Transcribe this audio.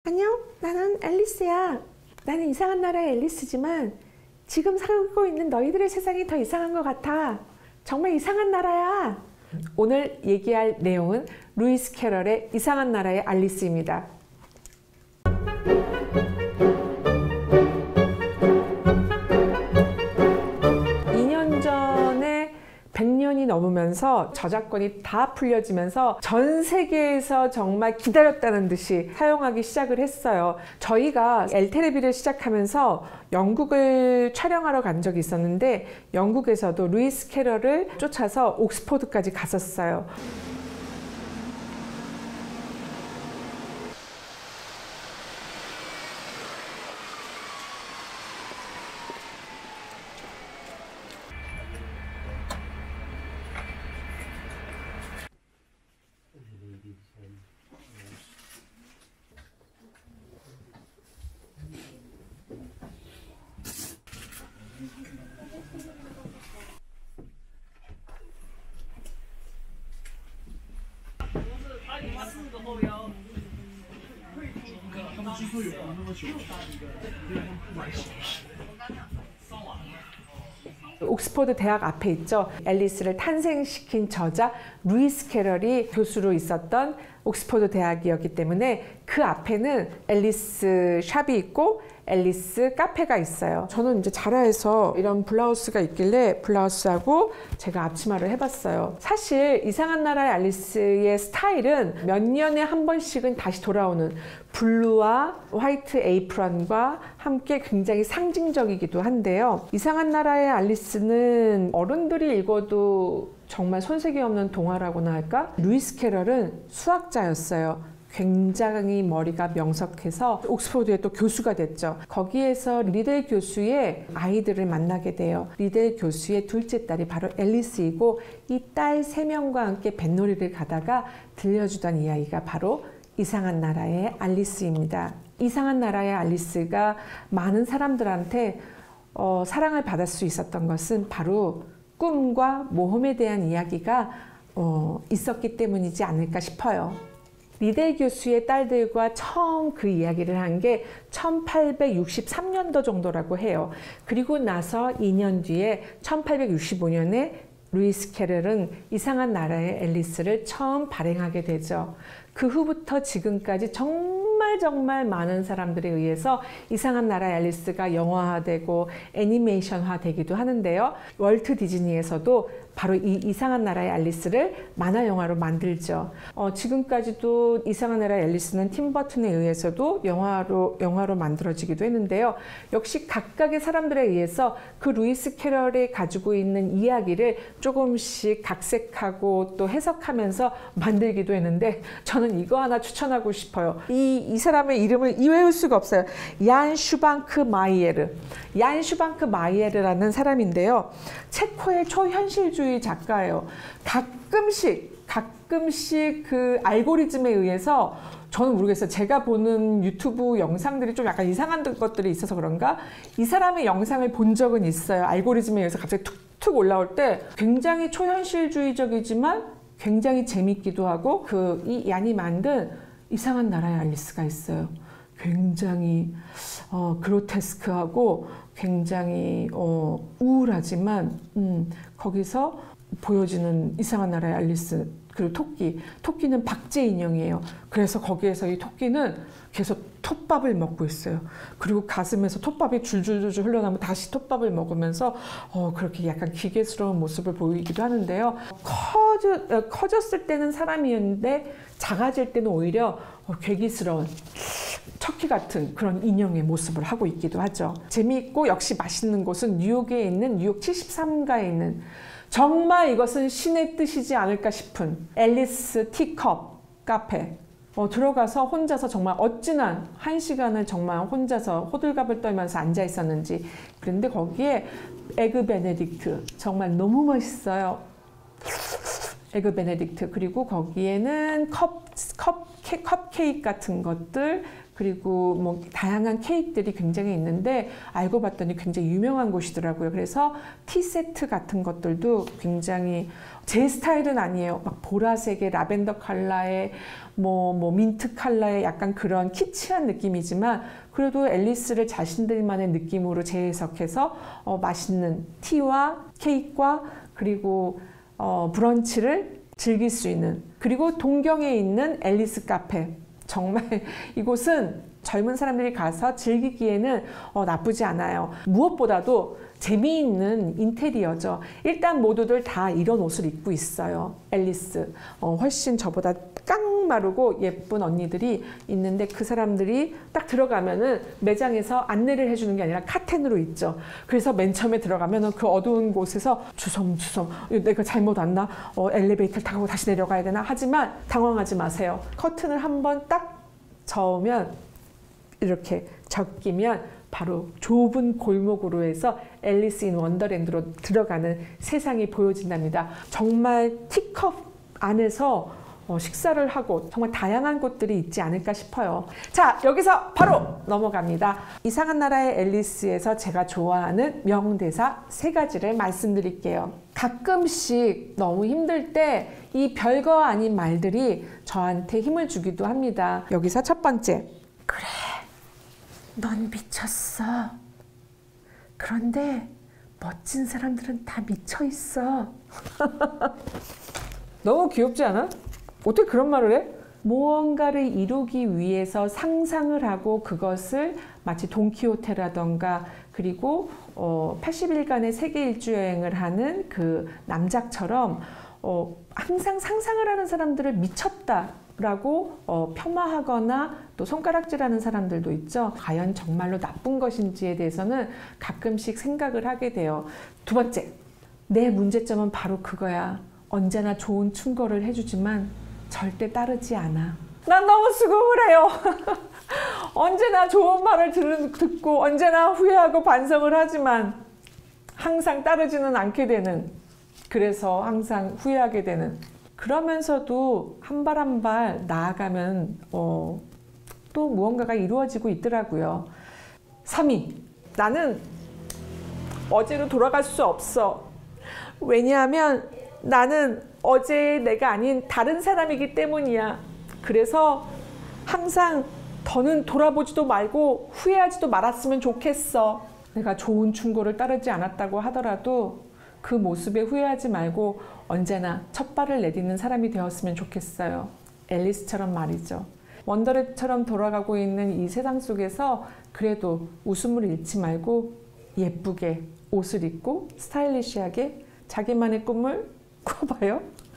안녕, 나는 앨리스야. 나는 이상한 나라의 앨리스지만 지금 살고 있는 너희들의 세상이 더 이상한 것 같아. 정말 이상한 나라야. 오늘 얘기할 내용은 루이스 캐럴의 이상한 나라의 앨리스입니다. 2년 전에 100년이 넘으면서 저작권이 다 풀려지면서 전 세계에서 정말 기다렸다는 듯이 사용하기 시작을 했어요. 저희가 엘테레비를 시작하면서 영국을 촬영하러 간 적이 있었는데 영국에서도 루이스 캐럴을 쫓아서 옥스포드까지 갔었어요. 옥스포드 대학 앞에 있죠. 앨리스를 탄생시킨 저자 루이스 캐럴이 교수로 있었던 옥스포드 대학이었기 때문에 그 앞에는 앨리스 샵이 있고 앨리스 카페가 있어요. 저는 이제 자라에서 이런 블라우스가 있길래 블라우스하고 제가 앞치마를 해봤어요. 사실 이상한 나라의 앨리스의 스타일은 몇 년에 한 번씩은 다시 돌아오는 블루와 화이트 에이프런과 함께 굉장히 상징적이기도 한데요. 이상한 나라의 앨리스는 어른들이 읽어도 정말 손색이 없는 동화라고나 할까? 루이스 캐럴은 수학자였어요. 굉장히 머리가 명석해서 옥스포드에 또 교수가 됐죠. 거기에서 리델 교수의 아이들을 만나게 돼요. 리델 교수의 둘째 딸이 바로 앨리스이고 이 딸 3명과 함께 뱃놀이를 가다가 들려주던 이야기가 바로 이상한 나라의 앨리스입니다. 이상한 나라의 앨리스가 많은 사람들한테 사랑을 받을 수 있었던 것은 바로 꿈과 모험에 대한 이야기가 있었기 때문이지 않을까 싶어요. 리델 교수의 딸들과 처음 그 이야기를 한 게 1863년도 정도라고 해요. 그리고 나서 2년 뒤에 1865년에 루이스 캐럴은 이상한 나라의 앨리스를 처음 발행하게 되죠. 그 후부터 지금까지 정말 많은 사람들에 의해서 이상한 나라의 앨리스가 영화화되고 애니메이션화 되기도 하는데요. 월트 디즈니에서도 바로 이 이상한 나라의 앨리스를 만화 영화로 만들죠. 지금까지도 이상한 나라의 앨리스는 팀 버튼에 의해서도 영화로 만들어지기도 했는데요. 역시 각각의 사람들에 의해서 그 루이스 캐럴이 가지고 있는 이야기를 조금씩 각색하고 또 해석하면서 만들기도 했는데 저는 이거 하나 추천하고 싶어요. 이 사람의 이름을 외울 수가 없어요. 얀 슈방크 마이에르. 얀 슈방크 마이에르라는 사람인데요. 체코의 초현실주의 작가예요. 가끔씩 그 알고리즘에 의해서 저는 모르겠어요. 제가 보는 유튜브 영상들이 좀 약간 이상한 것들이 있어서 그런가? 이 사람의 영상을 본 적은 있어요. 알고리즘에 의해서 갑자기 툭툭 올라올 때 굉장히 초현실주의적이지만 굉장히 재밌기도 하고 이 얀이 만든 이상한 나라의 앨리스가 있어요. 굉장히 그로테스크하고 굉장히 우울하지만 거기서 보여지는 이상한 나라의 앨리스 그리고 토끼는 박제 인형이에요. 그래서 거기에서 이 토끼는 계속 톱밥을 먹고 있어요. 그리고 가슴에서 톱밥이 줄줄줄 흘러나오면 다시 톱밥을 먹으면서 그렇게 약간 기괴스러운 모습을 보이기도 하는데요. 커졌을 때는 사람이었는데 작아질 때는 오히려 괴기스러운 척키 같은 그런 인형의 모습을 하고 있기도 하죠. 재미있고 역시 맛있는 곳은 뉴욕에 있는 뉴욕 73가에 있는 정말 이것은 신의 뜻이지 않을까 싶은 앨리스 티컵 카페. 들어가서 혼자서 정말 어찌나 1시간을 정말 혼자서 호들갑을 떨면서 앉아 있었는지. 그런데 거기에 에그 베네딕트 정말 너무 맛있어요. 에그 베네딕트. 그리고 거기에는 컵케이크 같은 것들, 그리고 뭐 다양한 케이크들이 굉장히 있는데 알고 봤더니 굉장히 유명한 곳이더라고요. 그래서 티 세트 같은 것들도 굉장히 제 스타일은 아니에요. 막 보라색의 라벤더 컬러의 뭐 민트 컬러의 약간 그런 키치한 느낌이지만 그래도 앨리스를 자신들만의 느낌으로 재해석해서 맛있는 티와 케이크와 그리고 브런치를 즐길 수 있는, 그리고 동경에 있는 앨리스 카페, 정말 이곳은 젊은 사람들이 가서 즐기기에는 나쁘지 않아요. 무엇보다도 재미있는 인테리어죠. 일단 모두들 다 이런 옷을 입고 있어요. 앨리스. 훨씬 저보다 깡마르고 예쁜 언니들이 있는데 그 사람들이 딱 들어가면은 매장에서 안내를 해주는 게 아니라 카텐으로 있죠. 그래서 맨 처음에 들어가면은 그 어두운 곳에서 주섬주섬 내가 잘못 왔나? 엘리베이터를 타고 다시 내려가야 되나? 하지만 당황하지 마세요. 커튼을 한번 딱 저으면 이렇게 적기면 바로 좁은 골목으로 해서 앨리스 인 원더랜드로 들어가는 세상이 보여진답니다. 정말 티컵 안에서 식사를 하고 정말 다양한 곳들이 있지 않을까 싶어요. 자, 여기서 바로 넘어갑니다. 이상한 나라의 앨리스에서 제가 좋아하는 명대사 3가지를 말씀드릴게요. 가끔씩 너무 힘들 때 이 별거 아닌 말들이 저한테 힘을 주기도 합니다. 여기서 첫 번째. 그래, 넌 미쳤어. 그런데 멋진 사람들은 다 미쳐 있어. 너무 귀엽지 않아? 어떻게 그런 말을 해? 무언가를 이루기 위해서 상상을 하고 그것을 마치 돈키호테라던가 그리고 80일간의 세계 일주 여행을 하는 그 남작처럼 항상 상상을 하는 사람들을 미쳤다라고 폄하하거나 또 손가락질하는 사람들도 있죠. 과연 정말로 나쁜 것인지에 대해서는 가끔씩 생각을 하게 돼요. 두 번째, 내 문제점은 바로 그거야. 언제나 좋은 충고를 해주지만 절대 따르지 않아. 난 너무 수긍을 해요. 언제나 좋은 말을 듣고 언제나 후회하고 반성을 하지만 항상 따르지는 않게 되는, 그래서 항상 후회하게 되는, 그러면서도 한 발 한 발 나아가면 또 무언가가 이루어지고 있더라고요. 3위, 나는 어제로 돌아갈 수 없어. 왜냐하면 나는 어제의 내가 아닌 다른 사람이기 때문이야. 그래서 항상 더는 돌아보지도 말고 후회하지도 말았으면 좋겠어. 내가 좋은 충고를 따르지 않았다고 하더라도 그 모습에 후회하지 말고 언제나 첫 발을 내딛는 사람이 되었으면 좋겠어요. 앨리스처럼 말이죠. 원더랜드처럼 돌아가고 있는 이 세상 속에서 그래도 웃음을 잃지 말고 예쁘게 옷을 입고 스타일리시하게 자기만의 꿈을 꿔봐요.